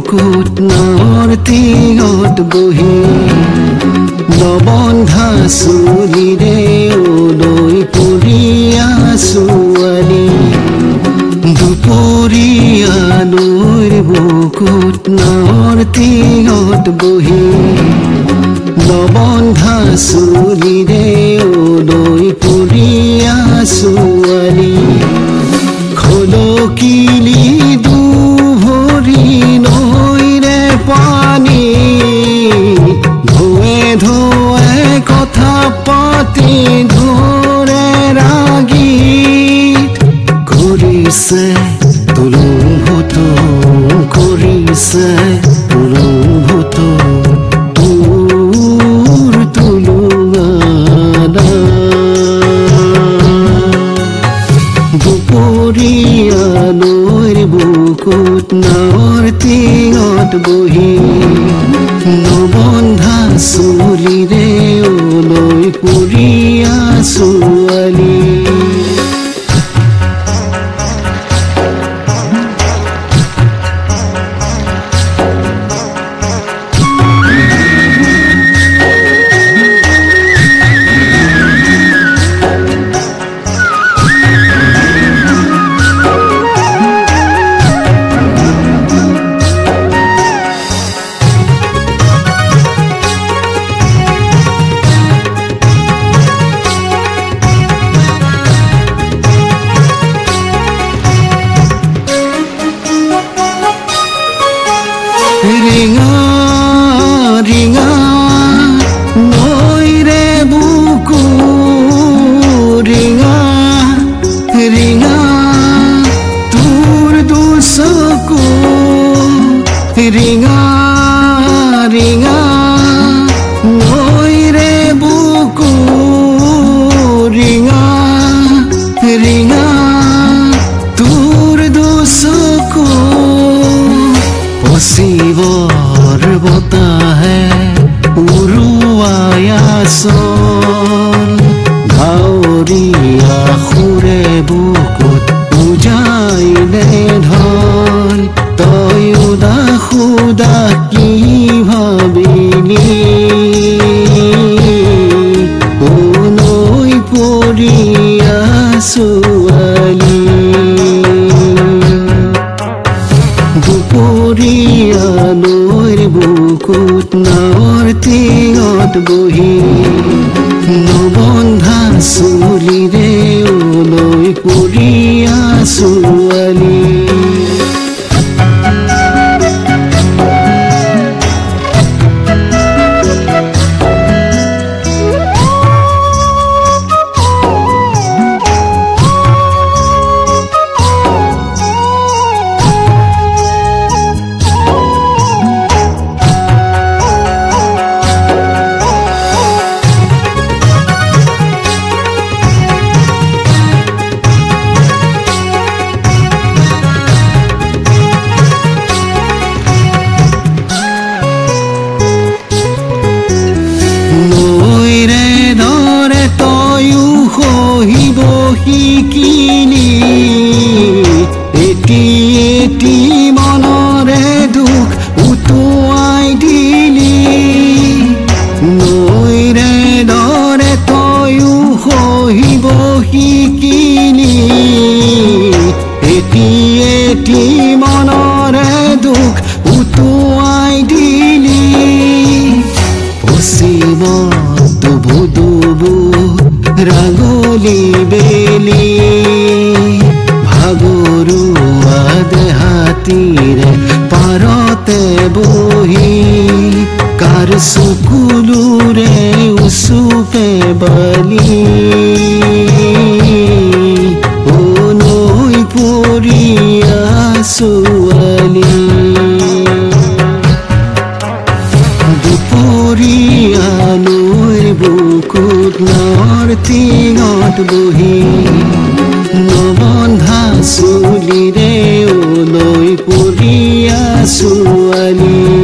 বুকুত নাৱৰ তীৰত বহি নবন্ধা চুলিৰে ওলৈ পৰি ছোৱালী দুপৰীয়া নৈৰ বুকুত নাৱৰ তীৰত বহি নবন্ধা চুলিৰে ওলৈ পৰি ছোৱালী খলকিলি দুভৰি নৈৰে পানী ধোৱে ধোৱে কথা পাতি ধৰে ৰাগীত কৰিছে তুলুভূত কৰিছে তুলুভূত তোৰ তুলুঙানা দুপৰীয়া নৈৰ বুকুত নাৱৰ তীৰত বহি নবন্ধা চুলিৰে ওলৈ পৰি ছোৱালী ৰিঙা ৰিঙা নৈৰে বুকু ৰিঙা ৰিঙা তোৰ দুচকু ৰিঙা ৰিঙা নৈৰে বুকু ৰিঙা ৰিঙা তোৰ দুচকু পশ্চিমৰ বতাহে উৰুৱাই চল ভাৱৰীয়া সুৰে বুকুত বুজাই দে ঢল তই উদাস উদাস কি ভাবিলি নৈ পৰি ছোৱালী দুপৰীয়া নৈৰ বুকুত নাৱৰ তীৰত বহি নবন্ধা চুলিৰে ওলৈ পৰি ছোৱালী শিকিলি এটি এটি মনৰে দুখ উটুৱাই দিলি নৈৰে দৰে তয়ো সহিব শিকিলি এটি এটি মনৰে দুখ উটুৱাই দিলি পশ্চিমত দুবু দুবু ৰাগলি বেলি ভাগৰুৱা দেহাতীৰে পাৰতে বহি কাৰ চকুলোৰে উচুপে বালি নৈ পৰি ছোৱালী দুপৰীয়া নৈৰ বুকুত নাৱৰ তীৰত বহি নবন্ধা চুলিৰে ওলৈ পৰি ছোৱালী